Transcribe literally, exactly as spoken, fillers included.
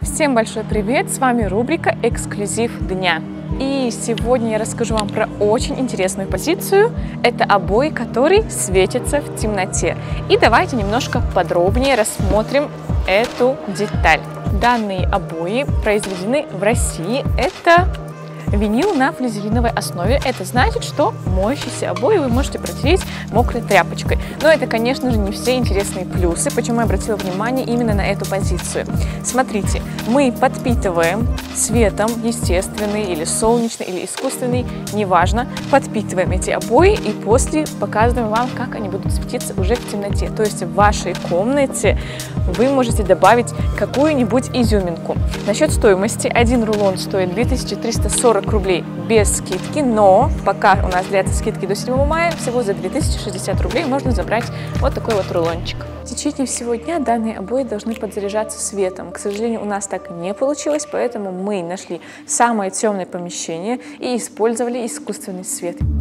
Всем большой привет! С вами рубрика «Эксклюзив дня». И сегодня я расскажу вам про очень интересную позицию. Это обои, которые светятся в темноте. И давайте немножко подробнее рассмотрим эту деталь. Данные обои произведены в России. Это винил на флизелиновой основе. Это значит, что моющиеся обои вы можете протереть мокрой тряпочкой. Но это, конечно же, не все интересные плюсы. Почему я обратила внимание именно на эту позицию? Смотрите, мы подпитываем светом естественный или солнечный, или искусственный, неважно, подпитываем эти обои и после показываем вам, как они будут светиться уже в темноте. То есть в вашей комнате вы можете добавить какую-нибудь изюминку. Насчет стоимости. Один рулон стоит две тысячи триста сорок рублей без скидки, но пока у нас длятся скидки до седьмого мая, всего за две тысячи шестьдесят рублей можно забрать вот такой вот рулончик. В течение всего дня данные обои должны подзаряжаться светом. К сожалению, у нас так и не получилось, поэтому мы нашли самое темное помещение и использовали искусственный свет.